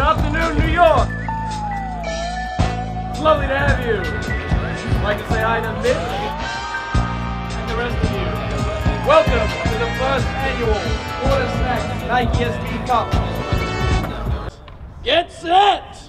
Good afternoon, New York. It's lovely to have you. I'd like to say hi to Mitch and the rest of you. Welcome to the first annual Quartersnacks Nike SB Cup. Get set!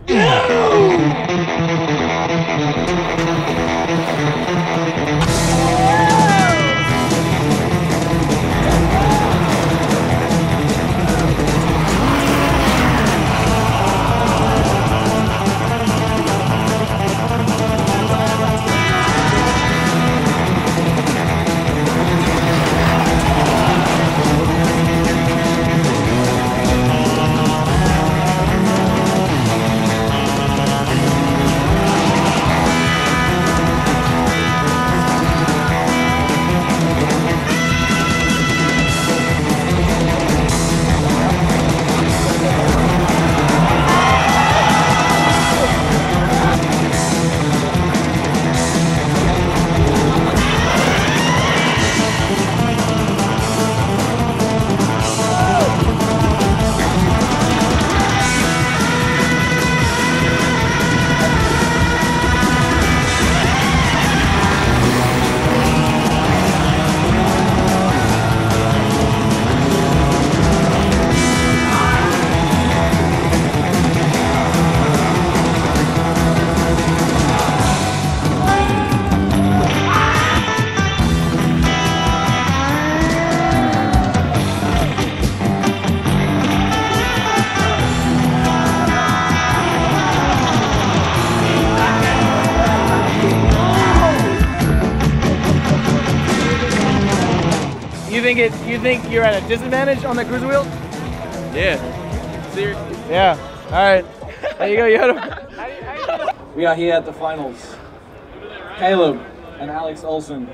You think you're at a disadvantage on the cruiser wheel? Yeah. Seriously? Yeah. All right. There you go, Yoda. We are here at the finals. Caleb and Alex Olsen.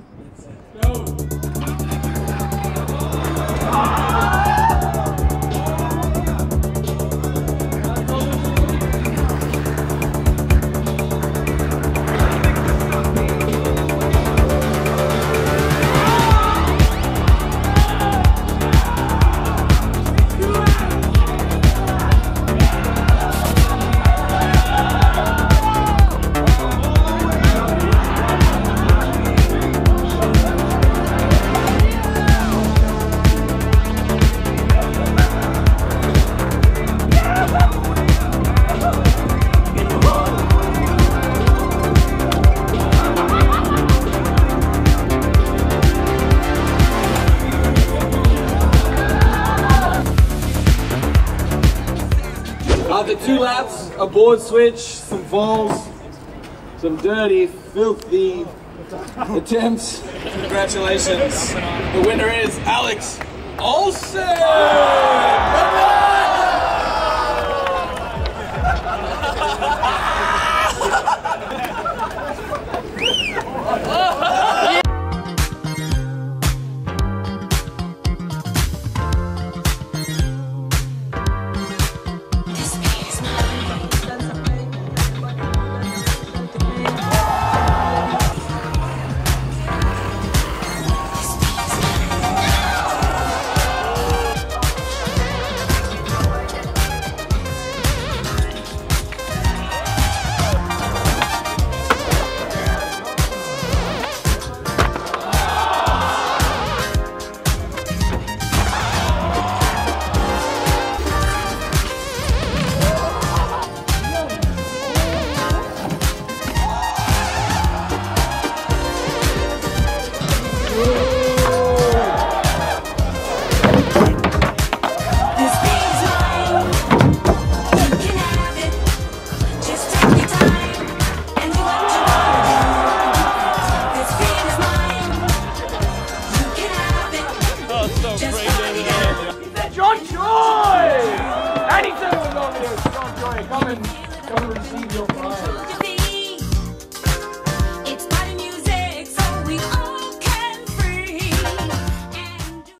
After 2 laps, a board switch, some falls, some dirty, filthy attempts. Congratulations. The winner is Alex Olsen! Come and receive your prize.